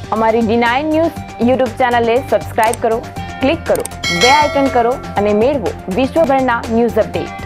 અમારી D9 news YouTube ચેનલને subscribe કરો, ક્લિક કરો, બે આઇકન કરો અને મેળવો વિશ્વભરના ન્યૂઝ અપડેટ।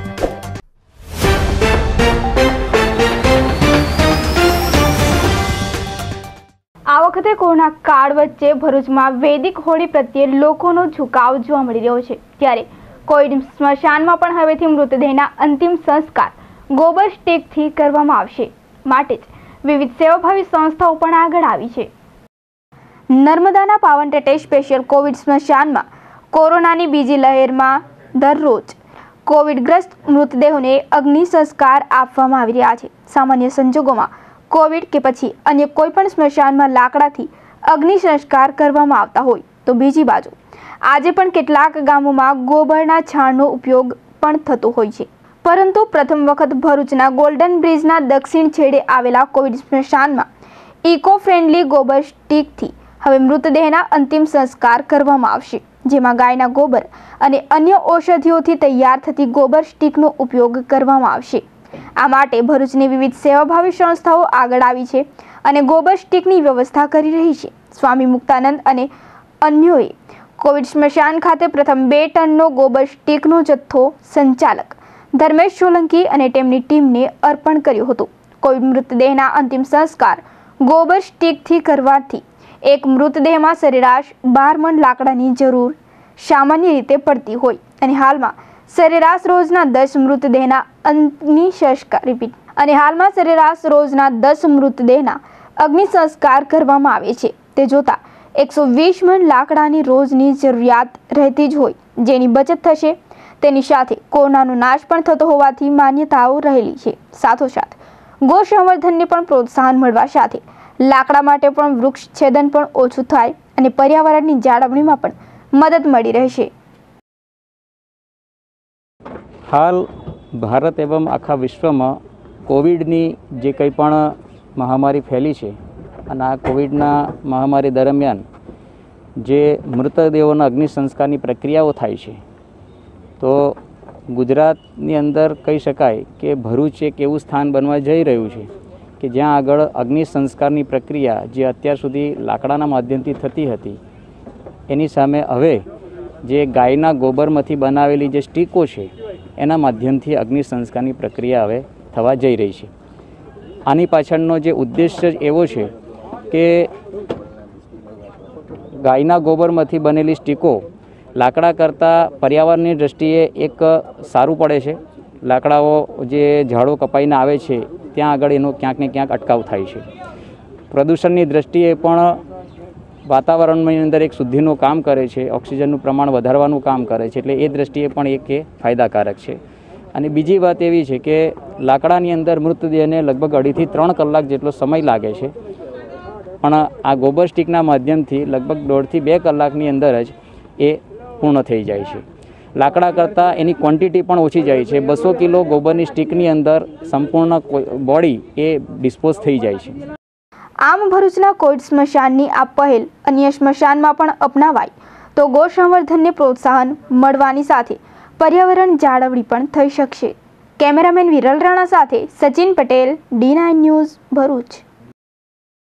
આ વખતે કોરોના કાળ વચ્ચે ભરૂચમાં વૈદિક હોળી પ્રત્યે લોકોનો ઝુકાવ જોવા મળી રહ્યો છે, ત્યારે કોવિડ સ્મશાનમાં પણ હવેથી મૃતદેહના અંતિમ સંસ્કાર ગોબર સ્ટીકથી કરવામાં આવશે, માટે જ વિવિધ સેવાભાવી સંસ્થાઓ પણ આગળ આવી છે। નર્મદાના પાવન તટે સ્પેશિયલ કોવિડ સ્મશાનમાં કોરોનાની બીજી લહેરમાં દરરોજ કોવિડગ્રસ્ત મૃતદેહોને અગ્નિ સંસ્કાર આપવામાં આવી રહ્યા છે। સામાન્ય સંજોગોમાં કોવિડ કે પછી અન્ય કોઈપણ સ્મશાનમાં લાકડાથી અગ્નિ સંસ્કાર કરવામાં આવતા હોય તો બીજી બાજુ આજે પણ કેટલાક ગામોમાં ગોબરના છાણનો ઉપયોગ પણ થતો હોય છે, પરંતુ પ્રથમ વખત ભરૂચના ગોલ્ડન બ્રિજના દક્ષિણ છેડે આવેલા કોવિડ સ્મશાનમાં ઇકો ફ્રેન્ડલી ગોબર સ્ટીકથી હવે મૃતદેહના અંતિમ સંસ્કાર કરવામાં આવશે, જેમાં ગાયના ગોબર અને અન્ય ઔષધિઓથી તૈયાર થતી ગોબર સ્ટીકનો ઉપયોગ કરવામાં આવશે। આ માટે ભરૂચની વિવિધ સેવાભાવી સંસ્થાઓ આગળ આવી છે અને ગોબર સ્ટીકની વ્યવસ્થા કરી રહી છે। સ્વામી મુક્તાનંદ અને અન્યોએ કોવિડ સ્મશાન ખાતે પ્રથમ 2 ટનનો ગોબર સ્ટીકનો જથ્થો સંચાલક ધર્મેશ સોલંકી અને તેમની ટીમને અર્પણ કર્યો હતો। કોવિડ મૃતદેહના અંતિમ સંસ્કાર ગોબર સ્ટીકથી કરવાથી એક મૃતદેહમાં સરેરાશ 12 મણ લાકડાની જરૂર સામાન્ય રીતે પડતી હોય અને હાલમાં સરેરાશ રોજના 10 મૃતદેહના અગ્નિ સંસ્કાર કરવામાં આવે છે। તે જોતા 120 મણ લાકડાની રોજની જરૂરિયાત રહેતી જ હોય, જેની બચત થશે। તેની સાથે કોરોનાનો નાશ પણ થતો હોવાથી માન્યતાઓ રહેલી છે। સાથોસાથ ગો સંવર્ધનને પણ પ્રોત્સાહન મળવા સાથે લાકડા માટે પણ વૃક્ષ છેદન પણ ઓછું થાય અને પર્યાવરણની જાળવણીમાં પણ મદદ મળી રહેશે। હાલ ભારત એવં આખા વિશ્વમાં કોવિડની જે કંઈ પણ મહામારી ફેલી છે અને આ કોવિડના મહામારી દરમિયાન જે મૃતદેહોના અગ્નિ સંસ્કારની પ્રક્રિયાઓ થાય છે, તો ગુજરાતની અંદર કહી શકાય કે ભરૂચ એક એવું સ્થાન બનવા જઈ રહ્યું છે કે જ્યાં આગળ અગ્નિ સંસ્કારની પ્રક્રિયા જે અત્યાર સુધી લાકડાના માધ્યમથી થતી હતી, એની સામે હવે જે ગાયના ગોબરમાંથી બનાવેલી જે સ્ટીકો છે એના માધ્યમથી અગ્નિ સંસ્કારની પ્રક્રિયા હવે થવા જઈ રહી છે। આની પાછળનો જે ઉદ્દેશ્ય એવો છે કે ગાયના ગોબરમાંથી બનેલી સ્ટીકો લાકડા કરતાં પર્યાવરણની દૃષ્ટિએ એક સારું પડે છે। લાકડાઓ જે ઝાડો કપાઈને આવે છે ત્યાં આગળ એનો ક્યાંક ને ક્યાંક અટકાવ થાય છે। પ્રદૂષણની દૃષ્ટિએ પણ વાતાવરણની અંદર એક શુદ્ધિનું કામ કરે છે, ઓક્સિજનનું પ્રમાણ વધારવાનું કામ કરે છે, એટલે એ દૃષ્ટિએ પણ એક ફાયદાકારક છે। અને બીજી વાત એવી છે કે લાકડાની અંદર મૃતદેહને લગભગ 2.5 થી 3 કલાક જેટલો સમય લાગે છે, પણ આ ગોબર સ્ટીકના માધ્યમથી લગભગ 1.5 થી 2 કલાકની અંદર જ એ પૂર્ણ થઈ જાય છે। લાકડા કરતાં એની ક્વોન્ટિટી પણ ઓછી જાય છે। 200 કિલો ગોબરની સ્ટીકની અંદર સંપૂર્ણ બોડી એ ડિસ્પોઝ થઈ જાય છે। આમ ભરૂચના કોવિડ સ્મશાનની આ પહેલ અન્ય સ્મશાનમાં પણ અપનાવાય તો ગો સંવર્ધનને પ્રોત્સાહન મળવાની સાથે પર્યાવરણ જાળવણી પણ થઈ શકશે। કેમેરામેન વિરલ રાણા સાથે સચિન પટેલ, D9 ન્યૂઝ, ભરૂચ।